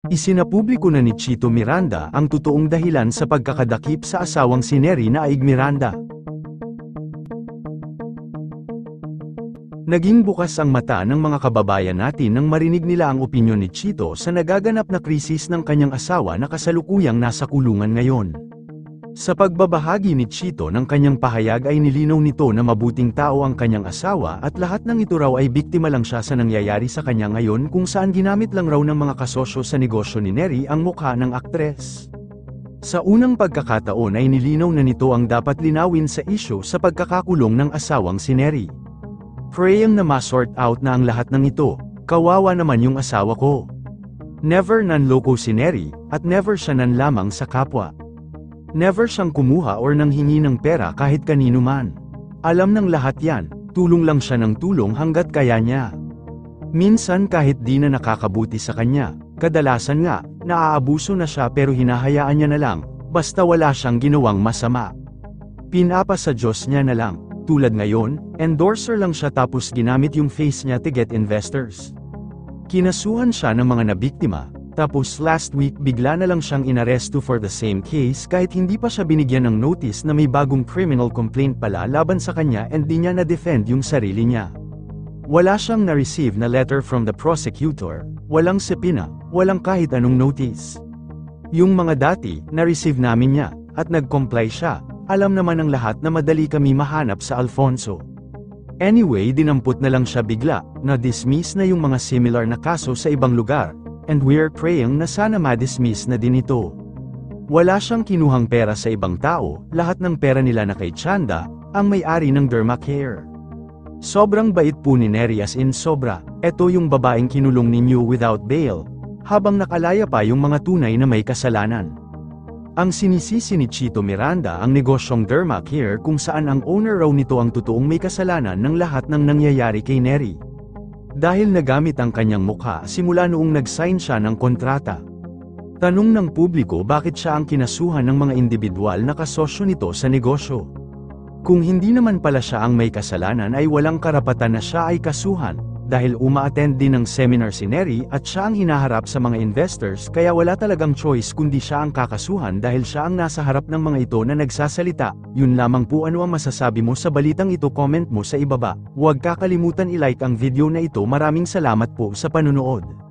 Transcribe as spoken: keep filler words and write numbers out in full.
Isinapubliko na ni Chito Miranda ang totoong dahilan sa pagkakadakip sa asawang si Neri na Aig Miranda. Naging bukas ang mata ng mga kababayan natin nang marinig nila ang opinyon ni Chito sa nagaganap na krisis ng kanyang asawa na kasalukuyang nasa kulungan ngayon. Sa pagbabahagi ni Chito ng kanyang pahayag ay nilinaw nito na mabuting tao ang kanyang asawa at lahat ng ito raw ay biktima lang siya sa nangyayari sa kanya ngayon kung saan ginamit lang raw ng mga kasosyo sa negosyo ni Neri ang mukha ng aktres. Sa unang pagkakataon ay nilinaw na nito ang dapat linawin sa isyu sa pagkakakulong ng asawang si Neri. Praying na ma-sort out na ang lahat ng ito, kawawa naman yung asawa ko. Never nanloko si Neri, at never siya nanlamang sa kapwa. Never siyang kumuha or nanghingi ng pera kahit kanino man. Alam ng lahat yan, tulong lang siya ng tulong hanggat kaya niya. Minsan kahit di na nakakabuti sa kanya, kadalasan nga, naaabuso na siya pero hinahayaan niya na lang, basta wala siyang ginawang masama. Pinapa sa Diyos niya na lang, tulad ngayon, endorser lang siya tapos ginamit yung face niya to get investors. Kinasuhan siya ng mga nabiktima. Tapos last week bigla na lang siyang inaresto for the same case kahit hindi pa siya binigyan ng notice na may bagong criminal complaint pala laban sa kanya and di niya na-defend yung sarili niya. Wala siyang na-receive na letter from the prosecutor, walang subpoena, walang kahit anong notice. Yung mga dati, na-receive namin niya, at nag-comply siya, alam naman ng lahat na madali kami mahanap sa Alfonso. Anyway dinampot na lang siya bigla, na-dismiss na yung mga similar na kaso sa ibang lugar. And we're praying na sana ma-dismiss na din ito. Wala siyang kinuhang pera sa ibang tao, lahat ng pera nila na kay Chanda, ang may-ari ng Dermacare. Sobrang bait po ni Neri as in sobra, eto yung babaeng kinulong ninyo without bail, habang nakalaya pa yung mga tunay na may kasalanan. Ang sinisisi ni Chito Miranda ang negosyong Dermacare kung saan ang owner raw nito ang totoong may kasalanan ng lahat ng nangyayari kay Neri. Dahil nagamit ang kanyang mukha simula noong nag-sign siya ng kontrata. Tanong ng publiko bakit siya ang kinasuhan ng mga individual na kasosyo nito sa negosyo. Kung hindi naman pala siya ang may kasalanan ay walang karapatan na siya ay kasuhan, dahil uma-attend din ng seminar si Neri at siya ang hinaharap sa mga investors kaya wala talagang choice kundi siya ang kakasuhan dahil siya ang nasa harap ng mga ito na nagsasalita. Yun lamang po. Ano ang masasabi mo sa balitang ito? Comment mo sa ibaba. Huwag kakalimutan i-like ang video na ito. Maraming salamat po sa panunood.